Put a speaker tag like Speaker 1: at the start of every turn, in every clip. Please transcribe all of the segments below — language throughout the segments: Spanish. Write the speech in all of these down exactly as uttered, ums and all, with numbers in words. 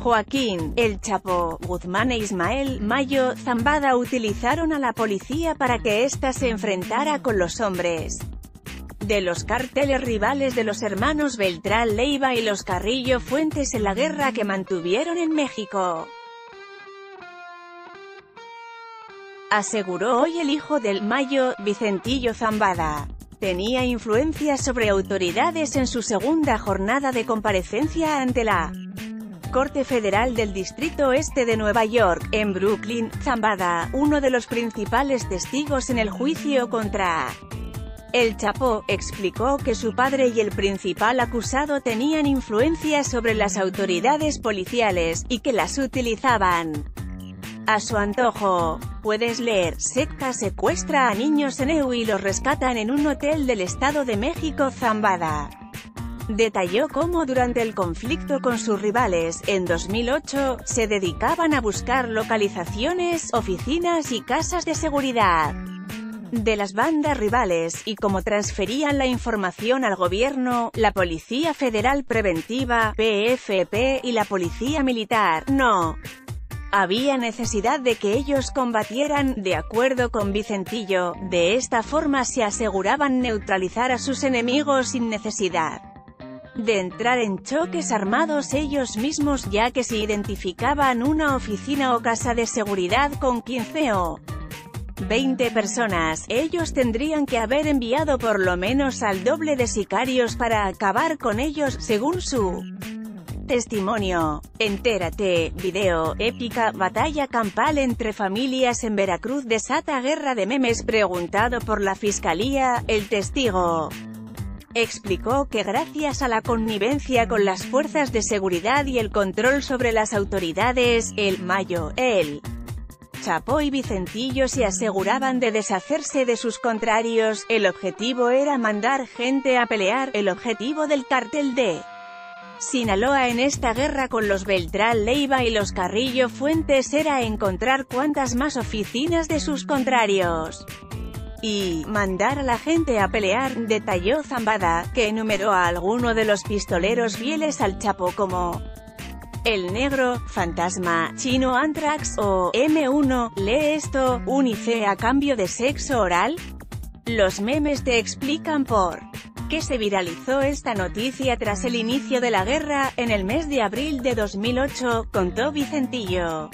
Speaker 1: Joaquín El Chapo Guzmán e Ismael Mayo Zambada utilizaron a la policía para que ésta se enfrentara con los hombres de los cárteles rivales de los hermanos Beltrán Leiva y los Carrillo Fuentes en la guerra que mantuvieron en México. Aseguró hoy el hijo del Mayo, Vicentillo Zambada. Tenía influencia sobre autoridades en su segunda jornada de comparecencia ante la Corte Federal del Distrito Este de Nueva York, en Brooklyn. Zambada, uno de los principales testigos en el juicio contra El Chapo, explicó que su padre y el principal acusado tenían influencia sobre las autoridades policiales, y que las utilizaban a su antojo. Puedes leer: secta secuestra a niños en E U y los rescatan en un hotel del Estado de México. Zambada detalló cómo durante el conflicto con sus rivales, en dos mil ocho, se dedicaban a buscar localizaciones, oficinas y casas de seguridad de las bandas rivales, y cómo transferían la información al gobierno, la Policía Federal Preventiva, P F P, y la Policía Militar. No había necesidad de que ellos combatieran, de acuerdo con Vicentillo. De esta forma se aseguraban neutralizar a sus enemigos sin necesidad de entrar en choques armados ellos mismos, ya que si identificaban una oficina o casa de seguridad con quince o veinte personas, ellos tendrían que haber enviado por lo menos al doble de sicarios para acabar con ellos, según su testimonio. Entérate. Video: épica batalla campal entre familias en Veracruz desata guerra de memes. Preguntado por la fiscalía, el testigo explicó que gracias a la connivencia con las fuerzas de seguridad y el control sobre las autoridades, el Mayo, el Chapo y Vicentillo se aseguraban de deshacerse de sus contrarios. El objetivo era mandar gente a pelear. El objetivo del cártel de Sinaloa en esta guerra con los Beltrán Leiva y los Carrillo Fuentes era encontrar cuantas más oficinas de sus contrarios y mandar a la gente a pelear, detalló Zambada, que enumeró a alguno de los pistoleros fieles al Chapo como El Negro, Fantasma, Chino Anthrax o eme uno. Lee esto: ¿Unice a cambio de sexo oral? Los memes te explican por qué se viralizó esta noticia tras el inicio de la guerra, en el mes de abril de dos mil ocho, contó Vicentillo.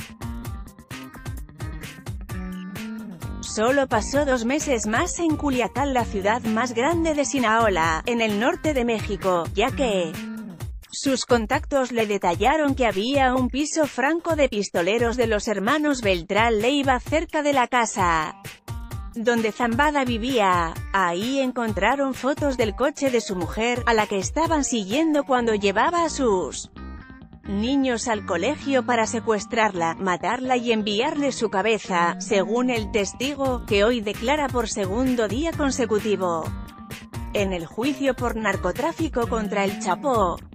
Speaker 1: Solo pasó dos meses más en Culiacán, la ciudad más grande de Sinaloa, en el norte de México, ya que sus contactos le detallaron que había un piso franco de pistoleros de los hermanos Beltrán Leiva cerca de la casa donde Zambada vivía. Ahí encontraron fotos del coche de su mujer, a la que estaban siguiendo cuando llevaba a sus niños al colegio para secuestrarla, matarla y enviarle su cabeza, según el testigo, que hoy declara por segundo día consecutivo en el juicio por narcotráfico contra El Chapo.